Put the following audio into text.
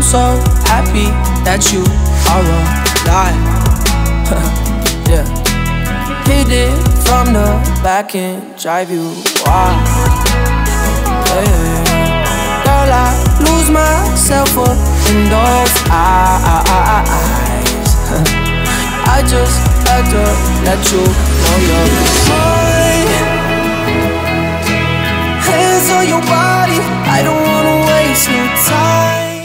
so happy that you are alive. Yeah. Hit it from the back and drive you wild. Yeah. Girl, I lose myself up in those eyes. I just had to let you know you're mine. Hands on your body, I don't wanna waste no time.